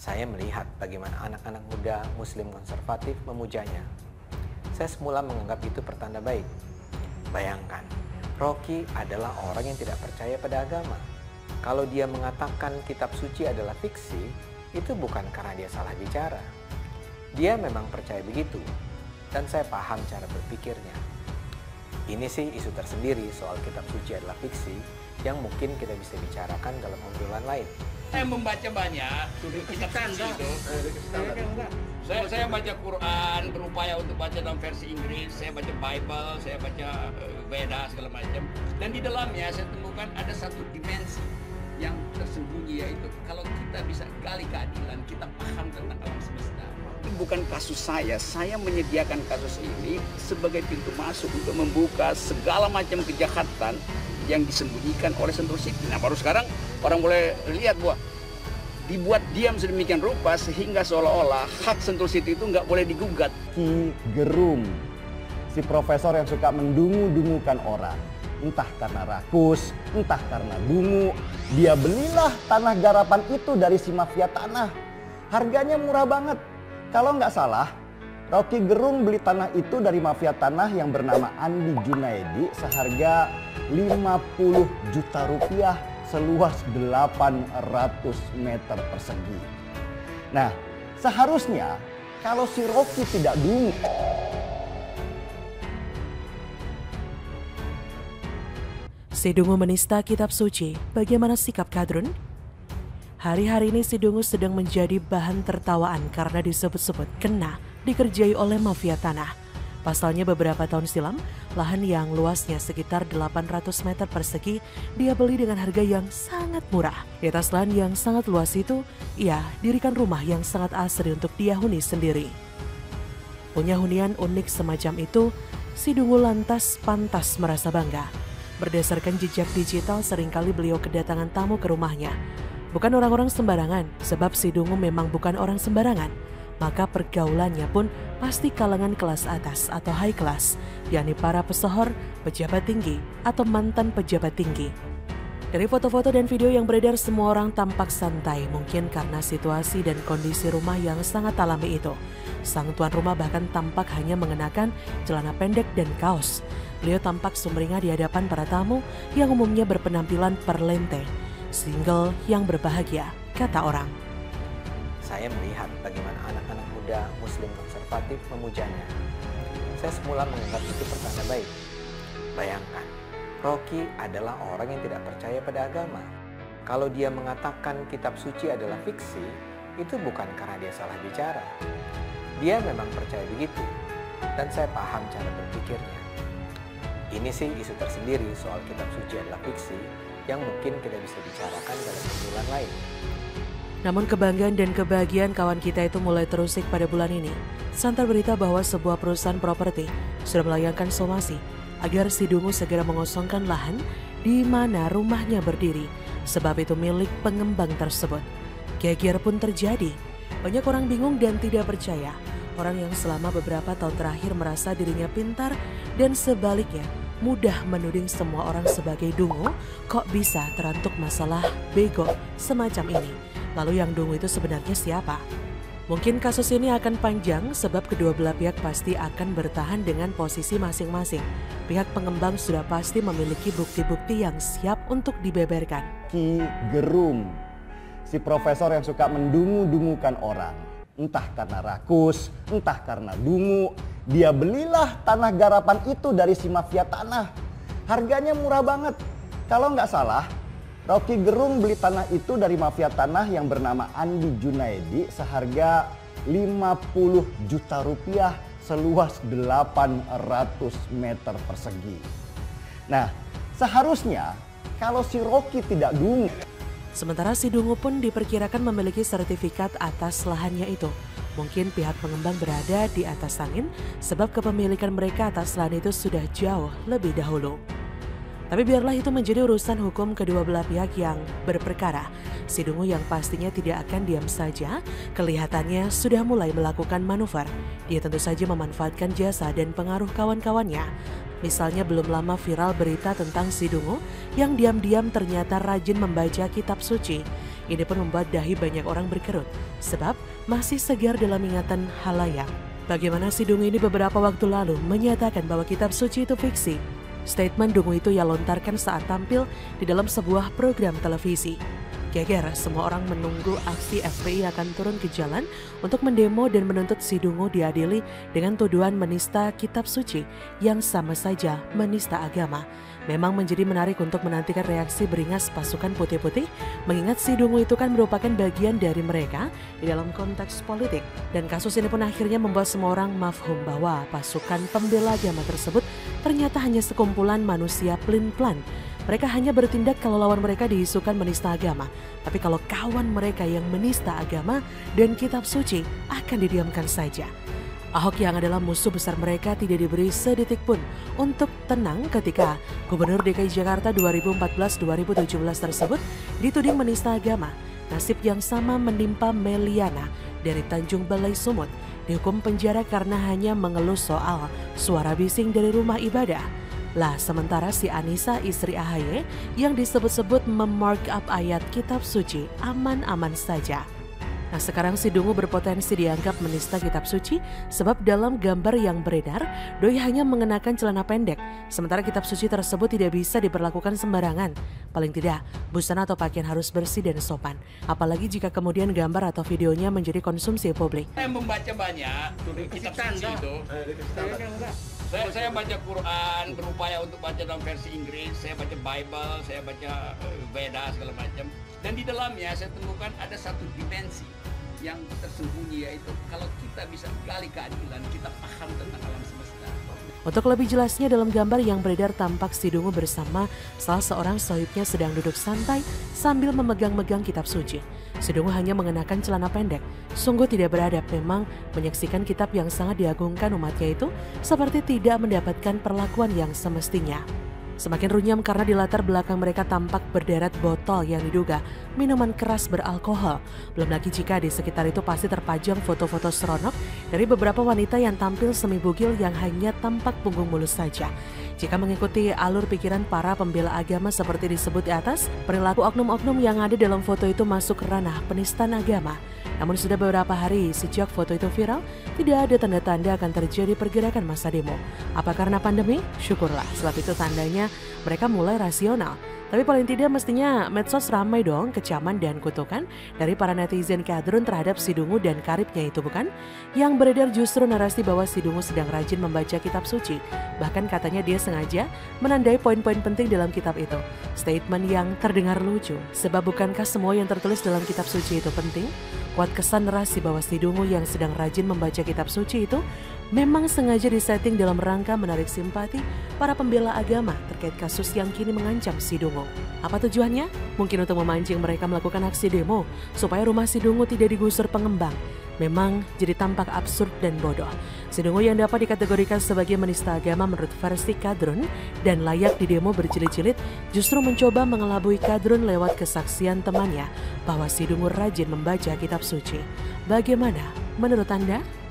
Saya melihat bagaimana anak-anak muda Muslim konservatif memujanya. Saya semula menganggap itu pertanda baik. Bayangkan, Rocky adalah orang yang tidak percaya pada agama. Kalau dia mengatakan kitab suci adalah fiksi, itu bukan karena dia salah bicara. Dia memang percaya begitu, dan saya paham cara berpikirnya. Ini sih isu tersendiri soal kitab suci adalah fiksi yang mungkin kita bisa bicarakan dalam obrolan lain. Saya membaca banyak kitab suci itu. Saya baca Quran, berupaya untuk baca dalam versi Inggris, saya baca Bible, saya baca Veda segala macam. Dan di dalamnya saya temukan ada satu dimensi yang tersembunyi, yaitu kalau kita bisa gali keadilan, kita paham tentang alam semesta. Ini bukan kasus saya menyediakan kasus ini sebagai pintu masuk untuk membuka segala macam kejahatan yang disembunyikan oleh Sentul City. Nah, baru sekarang orang boleh lihat bahwa dibuat diam sedemikian rupa sehingga seolah-olah hak Sentul City itu nggak boleh digugat. Ki Gerung, si profesor yang suka mendungu-dungukan orang. Entah karena rakus, entah karena dungu. Dia belilah tanah garapan itu dari si mafia tanah. Harganya murah banget. Kalau nggak salah, Rocky Gerung beli tanah itu dari mafia tanah yang bernama Andi Junaidi seharga 50 juta rupiah seluas 800 meter persegi. Nah, seharusnya kalau si Rocky tidak dungu, Si Dungu menista kitab suci, bagaimana sikap Kadrun? Hari-hari ini si Dungu sedang menjadi bahan tertawaan karena disebut-sebut kena dikerjai oleh mafia tanah. Pasalnya beberapa tahun silam, lahan yang luasnya sekitar 800 meter persegi dia beli dengan harga yang sangat murah. Di atas lahan yang sangat luas itu, ia dirikan rumah yang sangat asri untuk dia huni sendiri. Punya hunian unik semacam itu, si Dungu lantas pantas merasa bangga. Berdasarkan jejak digital, seringkali beliau kedatangan tamu ke rumahnya. Bukan orang-orang sembarangan, sebab si Dungu memang bukan orang sembarangan. Maka pergaulannya pun pasti kalangan kelas atas atau high class, yakni para pesohor, pejabat tinggi, atau mantan pejabat tinggi. Dari foto-foto dan video yang beredar, semua orang tampak santai, mungkin karena situasi dan kondisi rumah yang sangat alami itu. Sang tuan rumah bahkan tampak hanya mengenakan celana pendek dan kaos. Beliau tampak sumringah di hadapan para tamu yang umumnya berpenampilan perlente. Single yang berbahagia, kata orang. Saya melihat bagaimana anak-anak muda Muslim konservatif memujanya. Saya semula menganggap itu pertanda baik. Bayangkan, Rocky adalah orang yang tidak percaya pada agama. Kalau dia mengatakan kitab suci adalah fiksi, itu bukan karena dia salah bicara. Dia memang percaya begitu, dan saya paham cara berpikirnya. Ini sih isu tersendiri soal kitab suci adalah fiksi yang mungkin kita bisa bicarakan dalam obrolan lain. Namun kebanggaan dan kebahagiaan kawan kita itu mulai terusik pada bulan ini. Santer berita bahwa sebuah perusahaan properti sudah melayangkan somasi agar si Dungu segera mengosongkan lahan di mana rumahnya berdiri, sebab itu milik pengembang tersebut. Geger pun terjadi. Banyak orang bingung dan tidak percaya. Orang yang selama beberapa tahun terakhir merasa dirinya pintar dan sebaliknya mudah menuding semua orang sebagai dungu, kok bisa terantuk masalah bego semacam ini. Lalu yang dungu itu sebenarnya siapa? Mungkin kasus ini akan panjang sebab kedua belah pihak pasti akan bertahan dengan posisi masing-masing. Pihak pengembang sudah pasti memiliki bukti-bukti yang siap untuk dibeberkan. Ki Gerung, si profesor yang suka mendungu-dungukan orang. Entah karena rakus, entah karena dungu. Dia belilah tanah garapan itu dari si mafia tanah. Harganya murah banget. Kalau nggak salah, Rocky Gerung beli tanah itu dari mafia tanah yang bernama Andi Junaidi seharga 50 juta rupiah seluas 800 meter persegi. Nah, seharusnya kalau si Rocky tidak dungu. Sementara si Dungu pun diperkirakan memiliki sertifikat atas lahannya itu. Mungkin pihak pengembang berada di atas angin sebab kepemilikan mereka atas lahan itu sudah jauh lebih dahulu. Tapi biarlah itu menjadi urusan hukum kedua belah pihak yang berperkara. Si Dungu yang pastinya tidak akan diam saja, kelihatannya sudah mulai melakukan manuver. Dia tentu saja memanfaatkan jasa dan pengaruh kawan-kawannya. Misalnya belum lama viral berita tentang si Dungu yang diam-diam ternyata rajin membaca kitab suci. Ini pun membuat dahi banyak orang berkerut, sebab masih segar dalam ingatan halayak. Bagaimana si Dungu ini beberapa waktu lalu menyatakan bahwa kitab suci itu fiksi. Statement Dungu itu ia lontarkan saat tampil di dalam sebuah program televisi. Geger, semua orang menunggu aksi FPI akan turun ke jalan untuk mendemo dan menuntut si Dungu diadili dengan tuduhan menista kitab suci yang sama saja menista agama. Memang menjadi menarik untuk menantikan reaksi beringas pasukan putih-putih, mengingat si Dungu itu kan merupakan bagian dari mereka di dalam konteks politik. Dan kasus ini pun akhirnya membuat semua orang mafhum bahwa pasukan pembela agama tersebut ternyata hanya sekumpulan manusia pelin-pelan. Mereka hanya bertindak kalau lawan mereka diisukan menista agama. Tapi kalau kawan mereka yang menista agama dan kitab suci akan didiamkan saja. Ahok yang adalah musuh besar mereka tidak diberi sedetik pun untuk tenang ketika Gubernur DKI Jakarta 2014-2017 tersebut dituding menista agama. Nasib yang sama menimpa Meliana dari Tanjung Balai Sumut, dihukum penjara karena hanya mengeluh soal suara bising dari rumah ibadah. Lah sementara si Anissa istri AHY yang disebut-sebut memarkup ayat kitab suci aman-aman saja. Nah sekarang si Dungu berpotensi dianggap menista kitab suci sebab dalam gambar yang beredar, doi hanya mengenakan celana pendek. Sementara kitab suci tersebut tidak bisa diperlakukan sembarangan. Paling tidak, busana atau pakaian harus bersih dan sopan. Apalagi jika kemudian gambar atau videonya menjadi konsumsi publik. Saya membaca banyak kitab suci itu. Saya baca Quran, berupaya untuk baca dalam versi Inggris, saya baca Bible, saya baca Veda segala macam. Dan di dalamnya saya temukan ada satu dimensi yang tersembunyi, yaitu kalau kita bisa gali keadilan, kita paham tentang alam semesta. Untuk lebih jelasnya dalam gambar yang beredar tampak si Dungu bersama salah seorang sohibnya sedang duduk santai sambil memegang-megang kitab suci. Si Dungu hanya mengenakan celana pendek. Sungguh tidak beradab memang menyaksikan kitab yang sangat diagungkan umatnya itu seperti tidak mendapatkan perlakuan yang semestinya. Semakin runyam karena di latar belakang mereka tampak berderet botol yang diduga minuman keras beralkohol. Belum lagi jika di sekitar itu pasti terpajang foto-foto seronok dari beberapa wanita yang tampil semi bugil yang hanya tampak punggung mulus saja. Jika mengikuti alur pikiran para pembela agama seperti disebut di atas, perilaku oknum-oknum yang ada dalam foto itu masuk ranah penistaan agama. Namun sudah beberapa hari sejak foto itu viral, tidak ada tanda-tanda akan terjadi pergerakan massa demo. Apa karena pandemi? Syukurlah, sebab itu tandanya mereka mulai rasional. Tapi paling tidak mestinya medsos ramai dong kecaman dan kutukan dari para netizen kadrun terhadap si Dungu dan karibnya itu bukan? Yang beredar justru narasi bahwa si Dungu sedang rajin membaca kitab suci. Bahkan katanya dia sengaja menandai poin-poin penting dalam kitab itu. Statement yang terdengar lucu, sebab bukankah semua yang tertulis dalam kitab suci itu penting? Kuat kesan narasi bahwa si Dungu yang sedang rajin membaca kitab suci itu memang sengaja disetting dalam rangka menarik simpati para pembela agama terkait kasus yang kini mengancam si Dungu. Apa tujuannya? Mungkin untuk memancing mereka melakukan aksi demo supaya rumah si Dungu tidak digusur pengembang. Memang jadi tampak absurd dan bodoh. Si Dungu yang dapat dikategorikan sebagai menista agama menurut versi kadrun dan layak didemo berjilid-jilid justru mencoba mengelabui kadrun lewat kesaksian temannya bahwa si Dungu rajin membaca kitab suci. Bagaimana menurut Anda?